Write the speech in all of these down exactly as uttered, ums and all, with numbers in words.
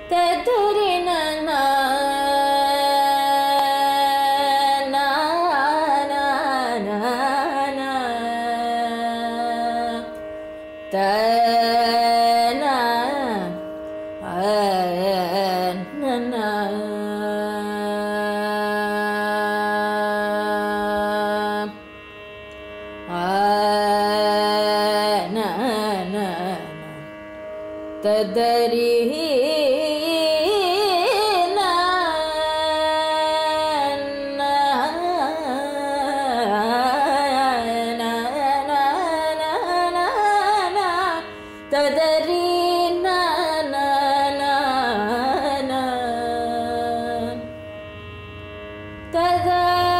ததரி நா நா நா நா நா த நா ஆ நா நா ஆ நா நா ததரி நா நா நா நா நா நா ததரி நா நா நா நா தத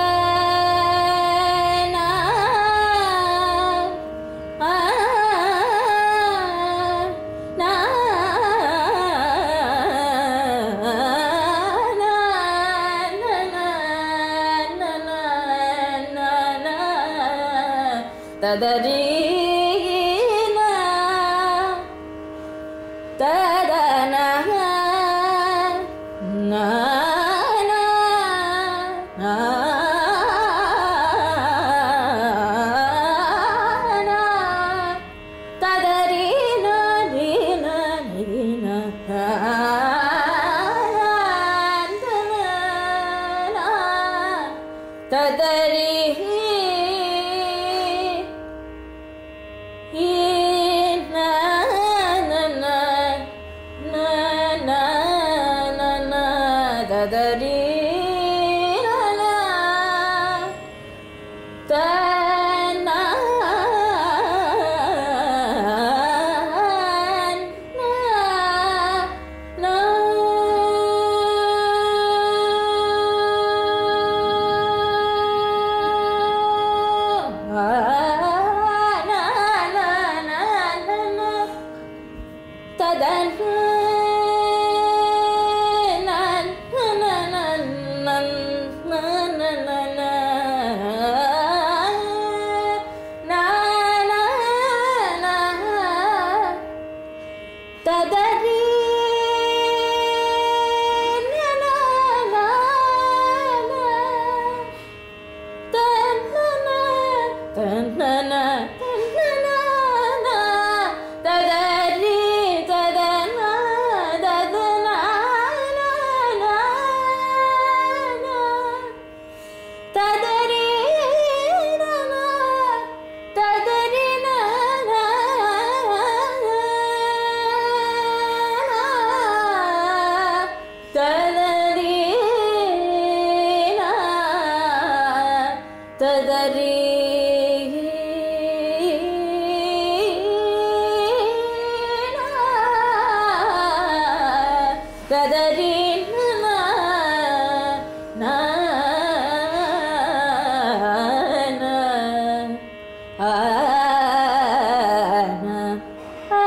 நா ஆ நா நா நா நா நா ததரி நா தத நா நா நா நா நா ததரி நா நீ நா நீ நா நா ததரி நா நா நா நா நா நா ததரி நா த நா நா ததரி ததரி ததரி நா நா நா ஆ நா ஆ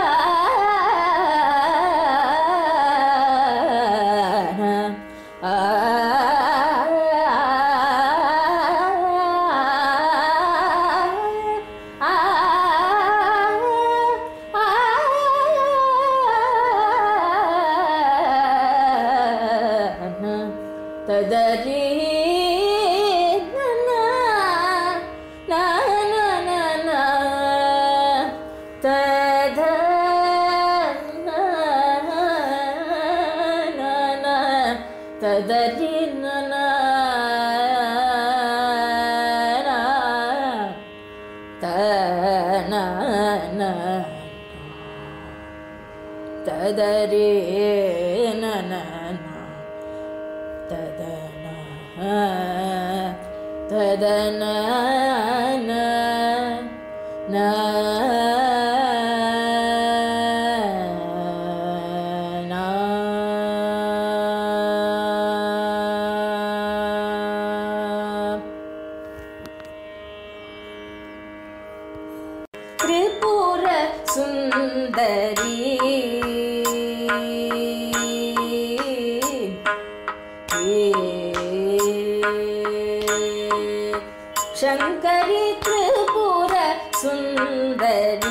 நா ஆ ததரி நா நா நா நா நா தத நா நா நா ததரி நா நா த நா நா ததரி நா நா தத நா தத நா நா நா நா திரிபுர சுந்தரி शंकरी त्रिपुर सुंदरी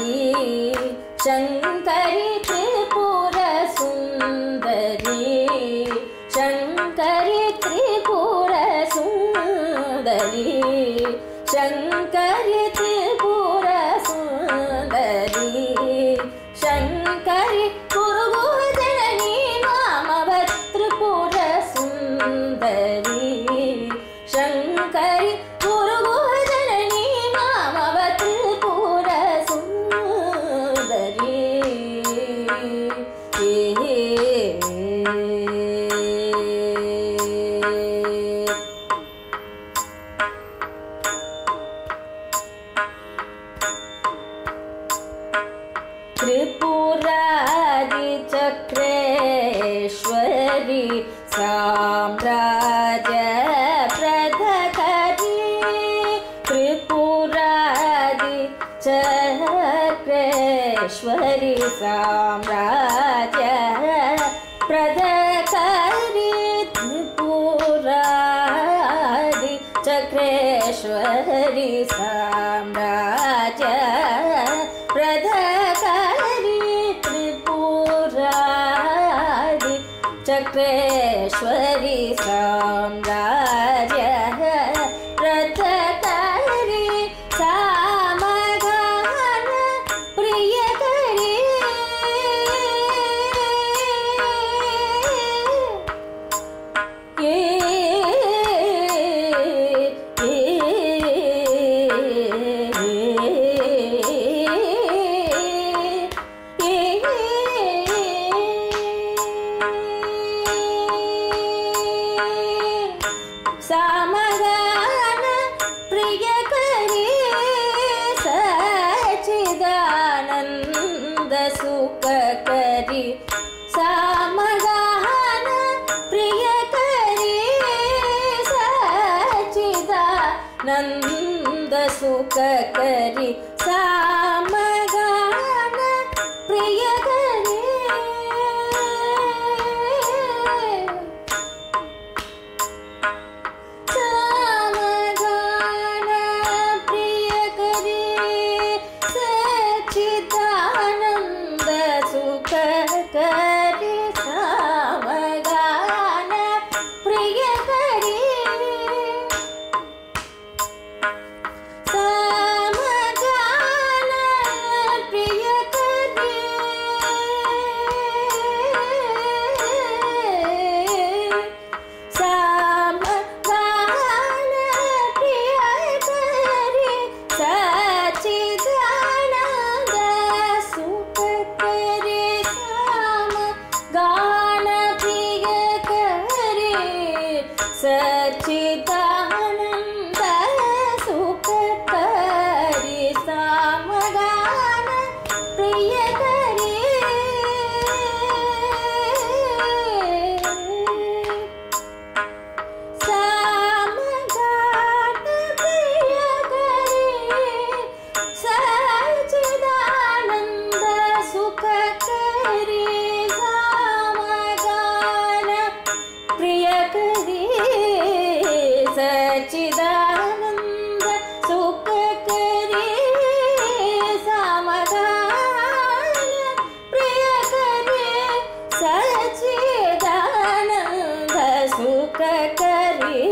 त्रिपुरादिचक्रेश्वरी साम्राज्य प्रदकरी त्रिपुरादिचक्रेश्वरी साम्राज्य प्रदकरी त्रिपुरादिचक्रेश्वरी साम्राज्य प्रदकरी चक्रेश्वरी साम्राज्य प्रदकरी सामगान प्रियकरी सामगान प्रियकरी सच्चिदानंद सुखकरी सामगान प्रियकरी सच्चिदानंद सुखकरी सामगान प्रियकरी करी सामगान प्रियकरी सामगान प्रियकरी सामगान प्रियकरी सच्चिदानंद सुखकरी गान प्रियकरी सच्चिदानंद सुखकरी सामगान प्रियकरी सामगान प्रियकरी सच्चिदानंद सुखकरी प्रियकरी सच्चिदानंद सुखकरी सामगान प्रियकरी सच्चिदानंद सुखकरी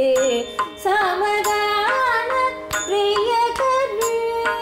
सामगान प्रियकरी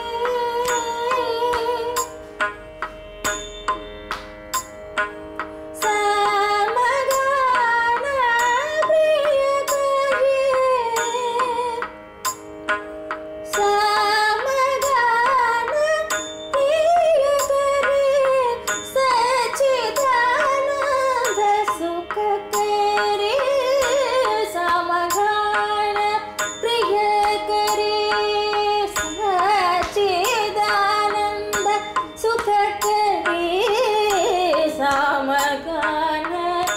सामगान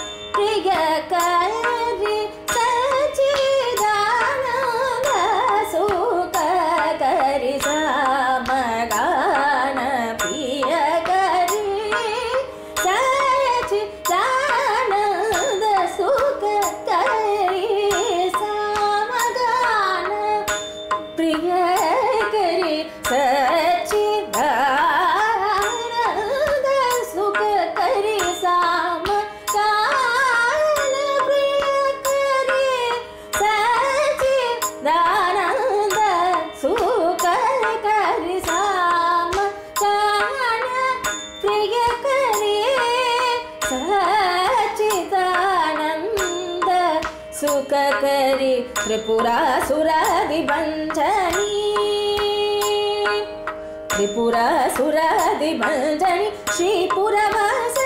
प्रियकरी सच्चिदानंद सुखकरी सामगान प्रियकरी सच्चिदानंद सुखकरी सामगान प्रियकरी सच्चिदानंद सुखकरी सामगान प्रियकरी सच्चिदानंद सुखकरी सामगान प्रियकरी सच्चिदानंद सुखकरी त्रिपुरासुरादिभञ्जनी त्रिपुरासुरादिभञ्जनी श्रीपुरवासिनी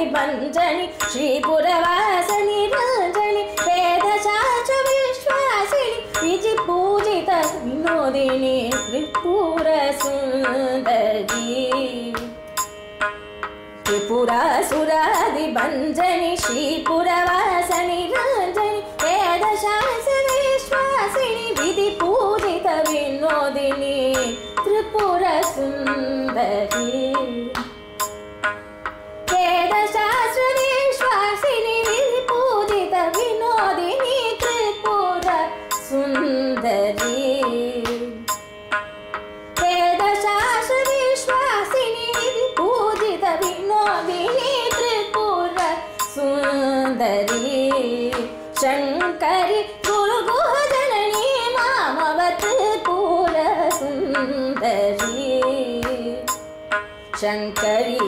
सुरादिभञ्जनि श्रीपुरवासनि रञ्जनि वेदशास्त्र विश्वासिनि विजिपूजित विनोदिनि त्रिपुरसुन्दरी त्रिपुरासुरादिभञ्जनि श्रीपुरवासनि रञ्जनि वेदशास्त्र विश्वासिनि विधिपूजित विनोदिनि त्रिपुरसुन्दरी वेदशास्त्र विश्वासिनि विधिपूजित विनोदिनि त्रिपुरसुन्दरी वेदशास्त्र विश्वासिनि विधिपूजित विनोदिनि त्रिपुरसुन्दरी शङ्करि गुरुगुहजननी मामव त्रिपुरसुन्दरी शङ्करी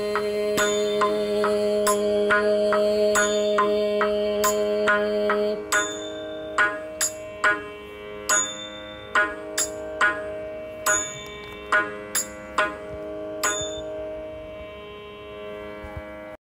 Thank you.